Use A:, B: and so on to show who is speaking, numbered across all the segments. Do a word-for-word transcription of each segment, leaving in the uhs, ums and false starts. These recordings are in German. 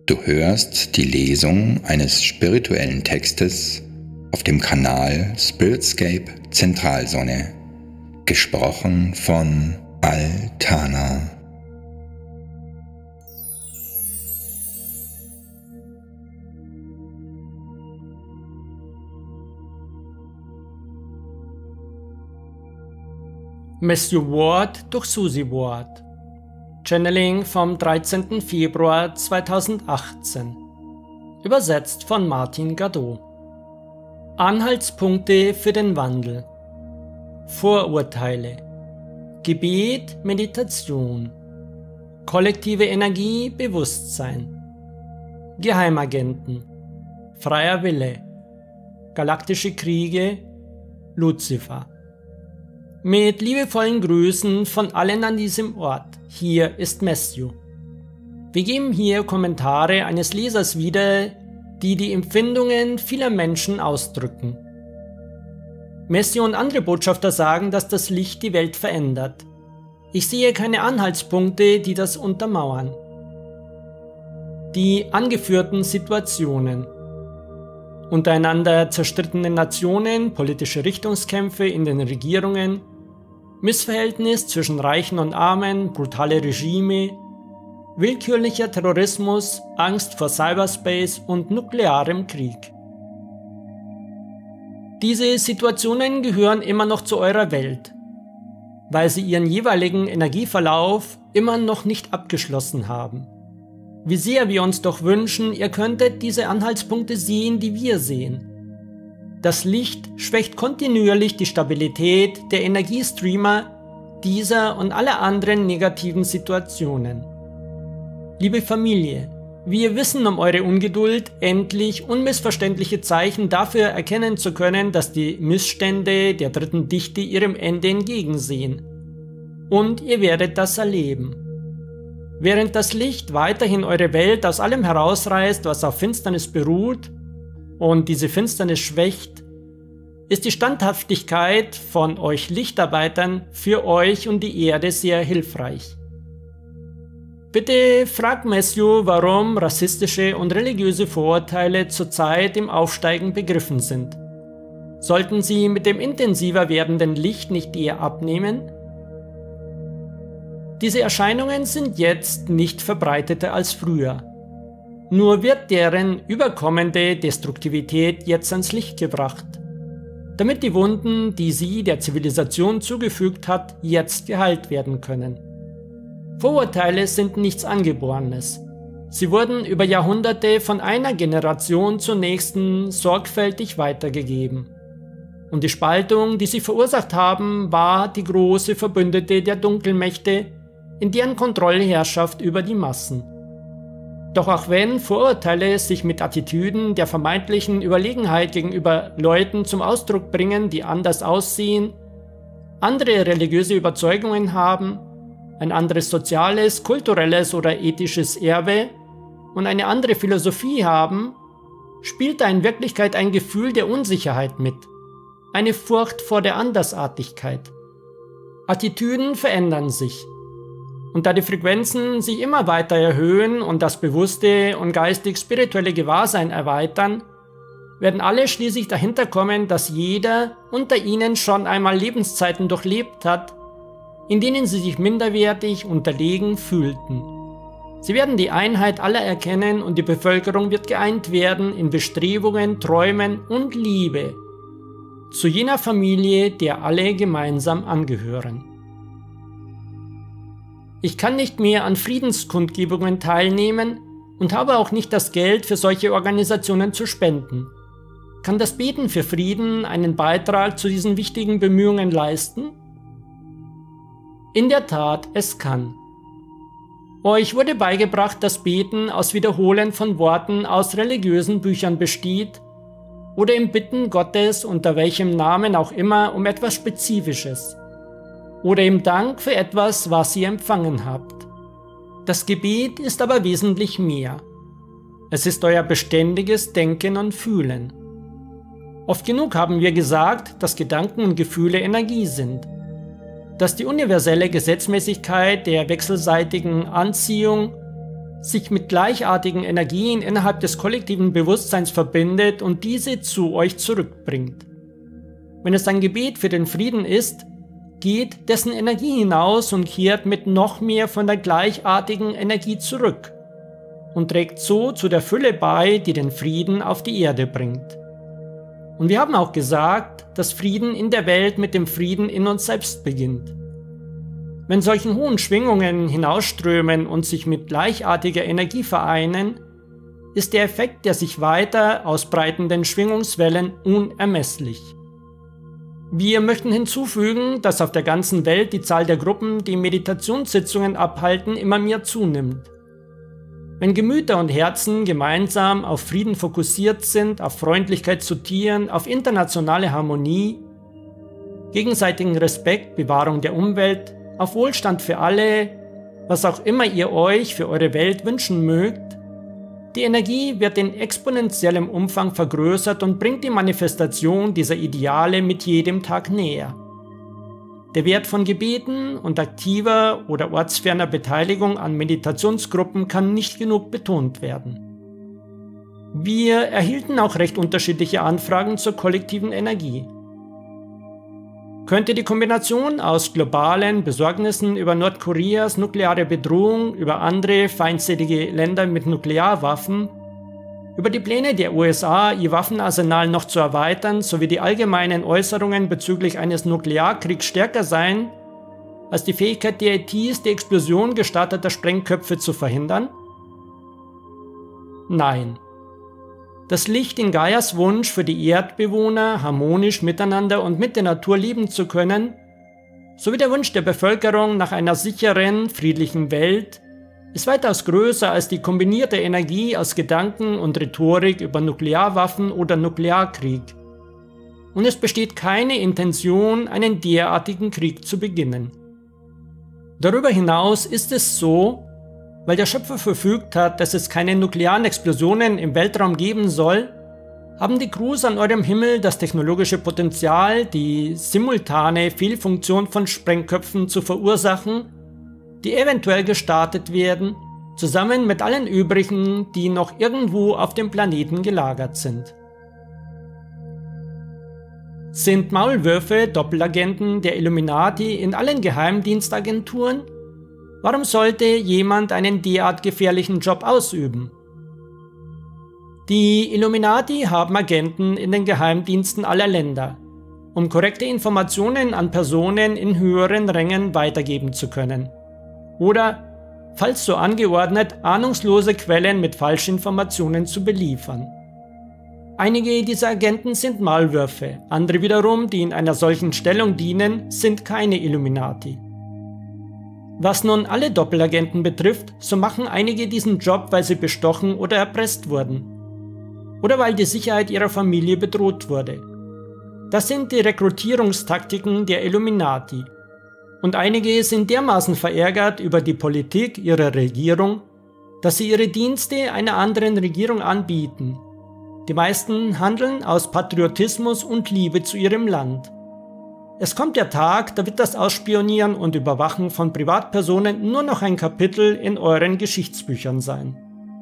A: Du hörst die Lesung eines spirituellen Textes auf dem Kanal Spiritscape Zentralsonne, gesprochen von Altana.
B: Matthew Ward durch Susie Ward. Channeling vom dreizehnten Februar zweitausendachtzehn. Übersetzt von Martin Gadot. Anhaltspunkte für den Wandel. Vorurteile. Gebet, Meditation. Kollektive Energie, Bewusstsein. Geheimagenten. Freier Wille. Galaktische Kriege. Luzifer. Mit liebevollen Grüßen von allen an diesem Ort. Hier ist Matthew. Wir geben hier Kommentare eines Lesers wieder, die die Empfindungen vieler Menschen ausdrücken. Matthew und andere Botschafter sagen, dass das Licht die Welt verändert. Ich sehe keine Anhaltspunkte, die das untermauern. Die angeführten Situationen. Untereinander zerstrittene Nationen, politische Richtungskämpfe in den Regierungen, Missverhältnis zwischen Reichen und Armen, brutale Regime, willkürlicher Terrorismus, Angst vor Cyberspace und nuklearem Krieg. Diese Situationen gehören immer noch zu eurer Welt, weil sie ihren jeweiligen Energieverlauf immer noch nicht abgeschlossen haben. Wie sehr wir uns doch wünschen, ihr könntet diese Anhaltspunkte sehen, die wir sehen. Das Licht schwächt kontinuierlich die Stabilität der Energiestreamer dieser und aller anderen negativen Situationen. Liebe Familie, wir wissen um eure Ungeduld, endlich unmissverständliche Zeichen dafür erkennen zu können, dass die Missstände der dritten Dichte ihrem Ende entgegensehen. Und ihr werdet das erleben. Während das Licht weiterhin eure Welt aus allem herausreißt, was auf Finsternis beruht, und diese Finsternis schwächt, ist die Standhaftigkeit von euch Lichtarbeitern für euch und die Erde sehr hilfreich. Bitte fragt Matthew, warum rassistische und religiöse Vorurteile zurzeit im Aufsteigen begriffen sind. Sollten sie mit dem intensiver werdenden Licht nicht eher abnehmen? Diese Erscheinungen sind jetzt nicht verbreiteter als früher. Nur wird deren überkommende Destruktivität jetzt ans Licht gebracht, damit die Wunden, die sie der Zivilisation zugefügt hat, jetzt geheilt werden können. Vorurteile sind nichts Angeborenes. Sie wurden über Jahrhunderte von einer Generation zur nächsten sorgfältig weitergegeben. Und die Spaltung, die sie verursacht haben, war die große Verbündete der Dunkelmächte in deren Kontrollherrschaft über die Massen. Doch auch wenn Vorurteile sich mit Attitüden der vermeintlichen Überlegenheit gegenüber Leuten zum Ausdruck bringen, die anders aussehen, andere religiöse Überzeugungen haben, ein anderes soziales, kulturelles oder ethisches Erbe und eine andere Philosophie haben, spielt da in Wirklichkeit ein Gefühl der Unsicherheit mit, eine Furcht vor der Andersartigkeit. Attitüden verändern sich. Und da die Frequenzen sich immer weiter erhöhen und das bewusste und geistig-spirituelle Gewahrsein erweitern, werden alle schließlich dahinter kommen, dass jeder unter ihnen schon einmal Lebenszeiten durchlebt hat, in denen sie sich minderwertig, unterlegen fühlten. Sie werden die Einheit aller erkennen und die Bevölkerung wird geeint werden in Bestrebungen, Träumen und Liebe zu jener Familie, der alle gemeinsam angehören. Ich kann nicht mehr an Friedenskundgebungen teilnehmen und habe auch nicht das Geld für solche Organisationen zu spenden. Kann das Beten für Frieden einen Beitrag zu diesen wichtigen Bemühungen leisten? In der Tat, es kann. Euch wurde beigebracht, dass Beten aus Wiederholen von Worten aus religiösen Büchern besteht oder im Bitten Gottes unter welchem Namen auch immer um etwas Spezifisches. Oder im Dank für etwas, was ihr empfangen habt. Das Gebet ist aber wesentlich mehr. Es ist euer beständiges Denken und Fühlen. Oft genug haben wir gesagt, dass Gedanken und Gefühle Energie sind. Dass die universelle Gesetzmäßigkeit der wechselseitigen Anziehung sich mit gleichartigen Energien innerhalb des kollektiven Bewusstseins verbindet und diese zu euch zurückbringt. Wenn es ein Gebet für den Frieden ist, geht dessen Energie hinaus und kehrt mit noch mehr von der gleichartigen Energie zurück und trägt so zu der Fülle bei, die den Frieden auf die Erde bringt. Und wir haben auch gesagt, dass Frieden in der Welt mit dem Frieden in uns selbst beginnt. Wenn solchen hohen Schwingungen hinausströmen und sich mit gleichartiger Energie vereinen, ist der Effekt der sich weiter ausbreitenden Schwingungswellen unermesslich. Wir möchten hinzufügen, dass auf der ganzen Welt die Zahl der Gruppen, die Meditationssitzungen abhalten, immer mehr zunimmt. Wenn Gemüter und Herzen gemeinsam auf Frieden fokussiert sind, auf Freundlichkeit zu Tieren, auf internationale Harmonie, gegenseitigen Respekt, Bewahrung der Umwelt, auf Wohlstand für alle, was auch immer ihr euch für eure Welt wünschen mögt, die Energie wird in exponentiellem Umfang vergrößert und bringt die Manifestation dieser Ideale mit jedem Tag näher. Der Wert von Gebeten und aktiver oder ortsferner Beteiligung an Meditationsgruppen kann nicht genug betont werden. Wir erhielten auch recht unterschiedliche Anfragen zur kollektiven Energie. Könnte die Kombination aus globalen Besorgnissen über Nordkoreas nukleare Bedrohung, über andere feindselige Länder mit Nuklearwaffen, über die Pläne der U S A, ihr Waffenarsenal noch zu erweitern, sowie die allgemeinen Äußerungen bezüglich eines Nuklearkriegs stärker sein, als die Fähigkeit der I Ts, die Explosion gestarteter Sprengköpfe zu verhindern? Nein. Das Licht in Gaias Wunsch für die Erdbewohner, harmonisch miteinander und mit der Natur leben zu können, sowie der Wunsch der Bevölkerung nach einer sicheren, friedlichen Welt, ist weitaus größer als die kombinierte Energie aus Gedanken und Rhetorik über Nuklearwaffen oder Nuklearkrieg. Und es besteht keine Intention, einen derartigen Krieg zu beginnen. Darüber hinaus ist es so, weil der Schöpfer verfügt hat, dass es keine nuklearen Explosionen im Weltraum geben soll, haben die Crews an eurem Himmel das technologische Potenzial, die simultane Fehlfunktion von Sprengköpfen zu verursachen, die eventuell gestartet werden, zusammen mit allen übrigen, die noch irgendwo auf dem Planeten gelagert sind. Sind Maulwürfe Doppelagenten der Illuminati in allen Geheimdienstagenturen? Warum sollte jemand einen derart gefährlichen Job ausüben? Die Illuminati haben Agenten in den Geheimdiensten aller Länder, um korrekte Informationen an Personen in höheren Rängen weitergeben zu können. Oder, falls so angeordnet, ahnungslose Quellen mit Falschinformationen zu beliefern. Einige dieser Agenten sind Maulwürfe, andere wiederum, die in einer solchen Stellung dienen, sind keine Illuminati. Was nun alle Doppelagenten betrifft, so machen einige diesen Job, weil sie bestochen oder erpresst wurden. Oder weil die Sicherheit ihrer Familie bedroht wurde. Das sind die Rekrutierungstaktiken der Illuminati. Und einige sind dermaßen verärgert über die Politik ihrer Regierung, dass sie ihre Dienste einer anderen Regierung anbieten. Die meisten handeln aus Patriotismus und Liebe zu ihrem Land. Es kommt der Tag, da wird das Ausspionieren und Überwachen von Privatpersonen nur noch ein Kapitel in euren Geschichtsbüchern sein.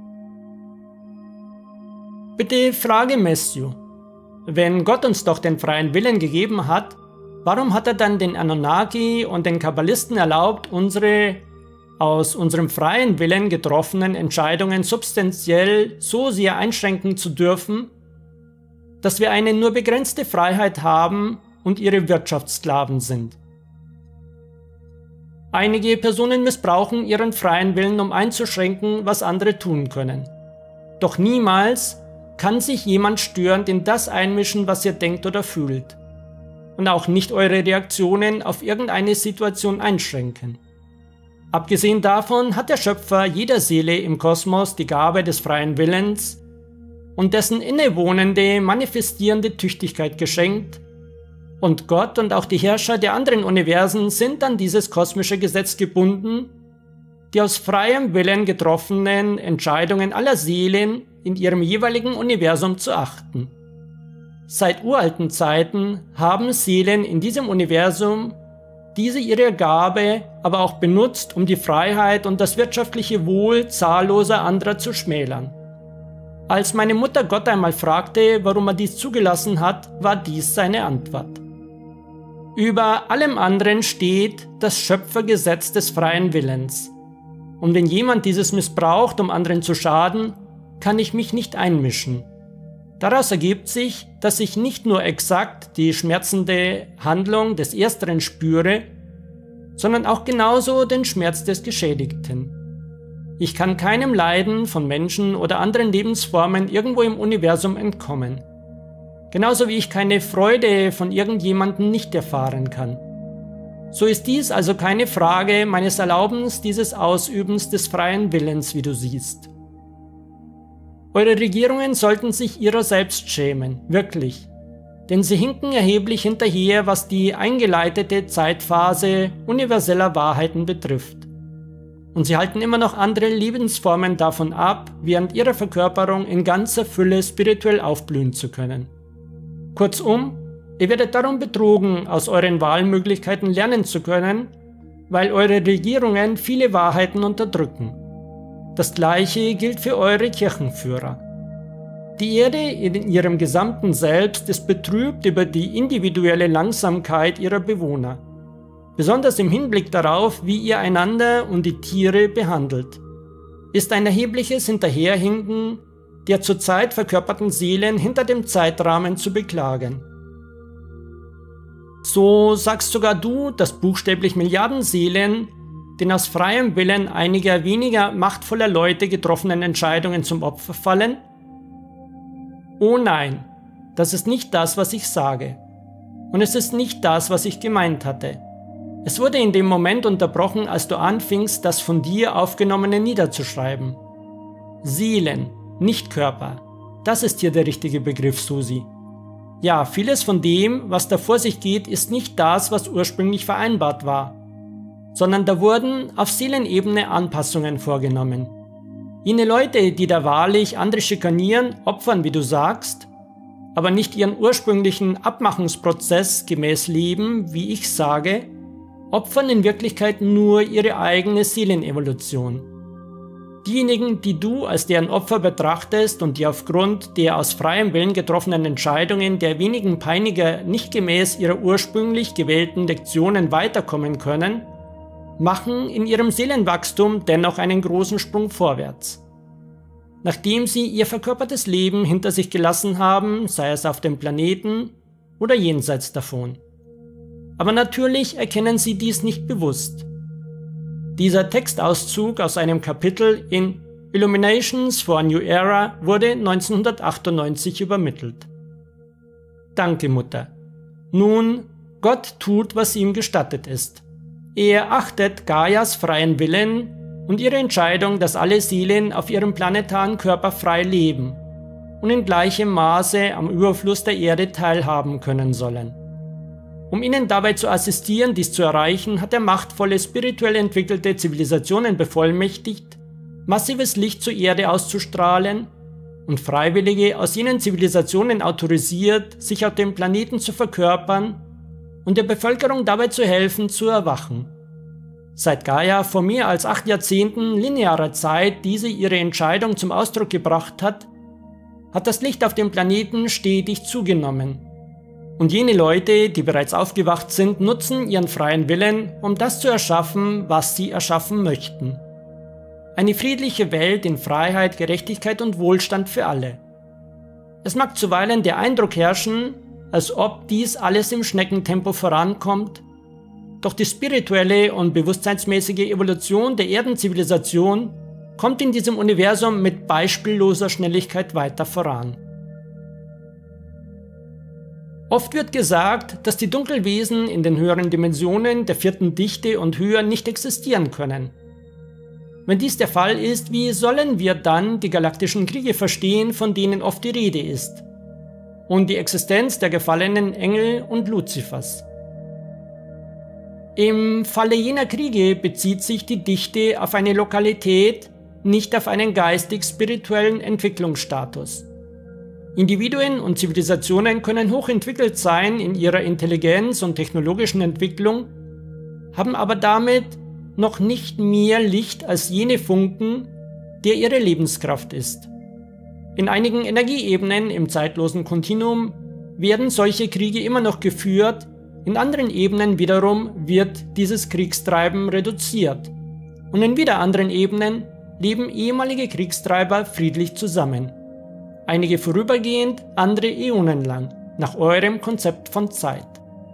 B: Bitte frage Matthew, wenn Gott uns doch den freien Willen gegeben hat, warum hat er dann den Anunnaki und den Kabbalisten erlaubt, unsere aus unserem freien Willen getroffenen Entscheidungen substanziell so sehr einschränken zu dürfen, dass wir eine nur begrenzte Freiheit haben und ihre Wirtschaftssklaven sind? Einige Personen missbrauchen ihren freien Willen, um einzuschränken, was andere tun können. Doch niemals kann sich jemand störend in das einmischen, was ihr denkt oder fühlt. Und auch nicht eure Reaktionen auf irgendeine Situation einschränken. Abgesehen davon hat der Schöpfer jeder Seele im Kosmos die Gabe des freien Willens und dessen innewohnende, manifestierende Tüchtigkeit geschenkt, und Gott und auch die Herrscher der anderen Universen sind an dieses kosmische Gesetz gebunden, die aus freiem Willen getroffenen Entscheidungen aller Seelen in ihrem jeweiligen Universum zu achten. Seit uralten Zeiten haben Seelen in diesem Universum diese ihre Gabe aber auch benutzt, um die Freiheit und das wirtschaftliche Wohl zahlloser anderer zu schmälern. Als meine Mutter Gott einmal fragte, warum er dies zugelassen hat, war dies seine Antwort. Über allem anderen steht das Schöpfergesetz des freien Willens. Und wenn jemand dieses missbraucht, um anderen zu schaden, kann ich mich nicht einmischen. Daraus ergibt sich, dass ich nicht nur exakt die schmerzende Handlung des Ersteren spüre, sondern auch genauso den Schmerz des Geschädigten. Ich kann keinem Leiden von Menschen oder anderen Lebensformen irgendwo im Universum entkommen. Genauso wie ich keine Freude von irgendjemandem nicht erfahren kann. So ist dies also keine Frage meines Erlaubens dieses Ausübens des freien Willens, wie du siehst. Eure Regierungen sollten sich ihrer selbst schämen, wirklich. Denn sie hinken erheblich hinterher, was die eingeleitete Zeitphase universeller Wahrheiten betrifft. Und sie halten immer noch andere Lebensformen davon ab, während ihrer Verkörperung in ganzer Fülle spirituell aufblühen zu können. Kurzum, ihr werdet darum betrogen, aus euren Wahlmöglichkeiten lernen zu können, weil eure Regierungen viele Wahrheiten unterdrücken. Das Gleiche gilt für eure Kirchenführer. Die Erde in ihrem gesamten Selbst ist betrübt über die individuelle Langsamkeit ihrer Bewohner. Besonders im Hinblick darauf, wie ihr einander und die Tiere behandelt, ist ein erhebliches Hinterherhinken der zurzeit verkörperten Seelen hinter dem Zeitrahmen zu beklagen. So sagst sogar du, dass buchstäblich Milliarden Seelen den aus freiem Willen einiger weniger machtvoller Leute getroffenen Entscheidungen zum Opfer fallen? Oh nein, das ist nicht das, was ich sage. Und es ist nicht das, was ich gemeint hatte. Es wurde in dem Moment unterbrochen, als du anfingst, das von dir Aufgenommene niederzuschreiben. Seelen, nicht Körper. Das ist hier der richtige Begriff, Susi. Ja, vieles von dem, was da vor sich geht, ist nicht das, was ursprünglich vereinbart war, sondern da wurden auf Seelenebene Anpassungen vorgenommen. Jene Leute, die da wahrlich andere schikanieren, opfern, wie du sagst, aber nicht ihren ursprünglichen Abmachungsprozess gemäß leben, wie ich sage, opfern in Wirklichkeit nur ihre eigene Seelenevolution. Diejenigen, die du als deren Opfer betrachtest und die aufgrund der aus freiem Willen getroffenen Entscheidungen der wenigen Peiniger nicht gemäß ihrer ursprünglich gewählten Lektionen weiterkommen können, machen in ihrem Seelenwachstum dennoch einen großen Sprung vorwärts. Nachdem sie ihr verkörpertes Leben hinter sich gelassen haben, sei es auf dem Planeten oder jenseits davon. Aber natürlich erkennen sie dies nicht bewusst. Dieser Textauszug aus einem Kapitel in Illuminations for a New Era wurde neunzehnhundertachtundneunzig übermittelt. Danke, Mutter. Nun, Gott tut, was ihm gestattet ist. Er achtet Gaias freien Willen und ihre Entscheidung, dass alle Seelen auf ihrem planetaren Körper frei leben und in gleichem Maße am Überfluss der Erde teilhaben können sollen. Um ihnen dabei zu assistieren, dies zu erreichen, hat er machtvolle, spirituell entwickelte Zivilisationen bevollmächtigt, massives Licht zur Erde auszustrahlen und Freiwillige aus jenen Zivilisationen autorisiert, sich auf dem Planeten zu verkörpern und der Bevölkerung dabei zu helfen, zu erwachen. Seit Gaia vor mehr als acht Jahrzehnten linearer Zeit diese ihre Entscheidung zum Ausdruck gebracht hat, hat das Licht auf dem Planeten stetig zugenommen. Und jene Leute, die bereits aufgewacht sind, nutzen ihren freien Willen, um das zu erschaffen, was sie erschaffen möchten. Eine friedliche Welt in Freiheit, Gerechtigkeit und Wohlstand für alle. Es mag zuweilen der Eindruck herrschen, als ob dies alles im Schneckentempo vorankommt, doch die spirituelle und bewusstseinsmäßige Evolution der Erdenzivilisation kommt in diesem Universum mit beispielloser Schnelligkeit weiter voran. Oft wird gesagt, dass die Dunkelwesen in den höheren Dimensionen der vierten Dichte und höher nicht existieren können. Wenn dies der Fall ist, wie sollen wir dann die galaktischen Kriege verstehen, von denen oft die Rede ist? Und die Existenz der gefallenen Engel und Luzifers. Im Falle jener Kriege bezieht sich die Dichte auf eine Lokalität, nicht auf einen geistig-spirituellen Entwicklungsstatus. Individuen und Zivilisationen können hochentwickelt sein in ihrer Intelligenz und technologischen Entwicklung, haben aber damit noch nicht mehr Licht als jene Funken, der ihre Lebenskraft ist. In einigen Energieebenen im zeitlosen Kontinuum werden solche Kriege immer noch geführt, in anderen Ebenen wiederum wird dieses Kriegstreiben reduziert und in wieder anderen Ebenen leben ehemalige Kriegstreiber friedlich zusammen. Einige vorübergehend, andere äonenlang, nach eurem Konzept von Zeit.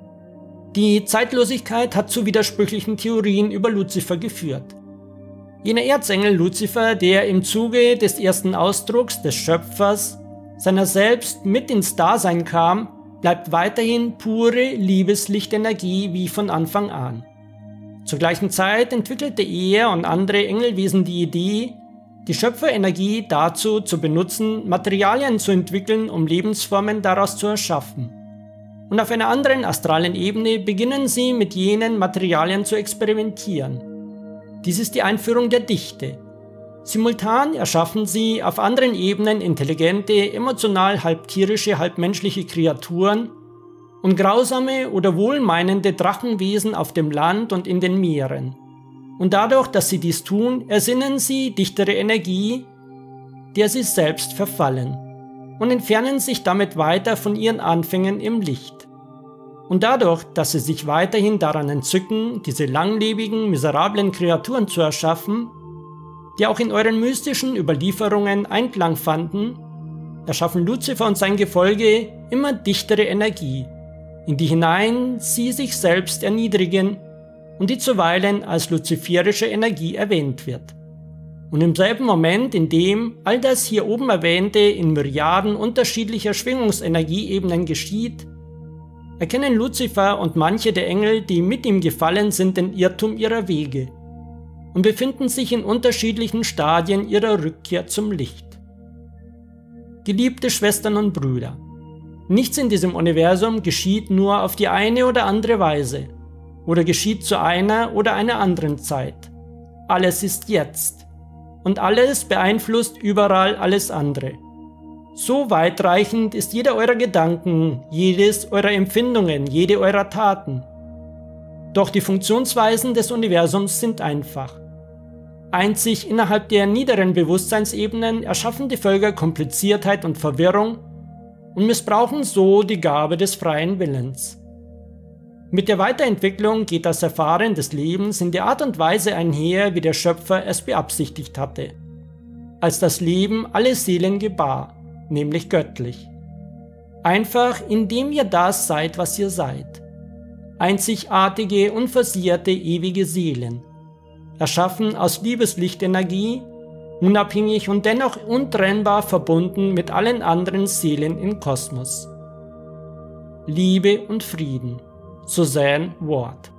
B: Die Zeitlosigkeit hat zu widersprüchlichen Theorien über Luzifer geführt. Jener Erzengel Luzifer, der im Zuge des ersten Ausdrucks des Schöpfers seiner selbst mit ins Dasein kam, bleibt weiterhin pure Liebeslichtenergie wie von Anfang an. Zur gleichen Zeit entwickelte er und andere Engelwesen die Idee, die Schöpferenergie dazu zu benutzen, Materialien zu entwickeln, um Lebensformen daraus zu erschaffen. Und auf einer anderen astralen Ebene beginnen sie mit jenen Materialien zu experimentieren. Dies ist die Einführung der Dichte. Simultan erschaffen sie auf anderen Ebenen intelligente, emotional halb tierische, halb menschliche Kreaturen und grausame oder wohlmeinende Drachenwesen auf dem Land und in den Meeren. Und dadurch, dass sie dies tun, ersinnen sie dichtere Energie, der sie selbst verfallen, und entfernen sich damit weiter von ihren Anfängen im Licht. Und dadurch, dass sie sich weiterhin daran entzücken, diese langlebigen, miserablen Kreaturen zu erschaffen, die auch in euren mystischen Überlieferungen Einklang fanden, erschaffen Luzifer und sein Gefolge immer dichtere Energie, in die hinein sie sich selbst erniedrigen und die zuweilen als luziferische Energie erwähnt wird. Und im selben Moment, in dem all das hier oben erwähnte in Myriaden unterschiedlicher Schwingungsenergieebenen geschieht, erkennen Luzifer und manche der Engel, die mit ihm gefallen sind, den Irrtum ihrer Wege und befinden sich in unterschiedlichen Stadien ihrer Rückkehr zum Licht. Geliebte Schwestern und Brüder, nichts in diesem Universum geschieht nur auf die eine oder andere Weise oder geschieht zu einer oder einer anderen Zeit. Alles ist jetzt und alles beeinflusst überall alles andere. So weitreichend ist jeder eurer Gedanken, jedes eurer Empfindungen, jede eurer Taten. Doch die Funktionsweisen des Universums sind einfach. Einzig innerhalb der niederen Bewusstseinsebenen erschaffen die Völker Kompliziertheit und Verwirrung und missbrauchen so die Gabe des freien Willens. Mit der Weiterentwicklung geht das Erfahren des Lebens in der Art und Weise einher, wie der Schöpfer es beabsichtigt hatte, als das Leben alle Seelen gebar, nämlich göttlich. Einfach indem ihr das seid, was ihr seid. Einzigartige, unversehrte, ewige Seelen, erschaffen aus Liebeslichtenergie, unabhängig und dennoch untrennbar verbunden mit allen anderen Seelen im Kosmos. Liebe und Frieden. Suzanne Ward.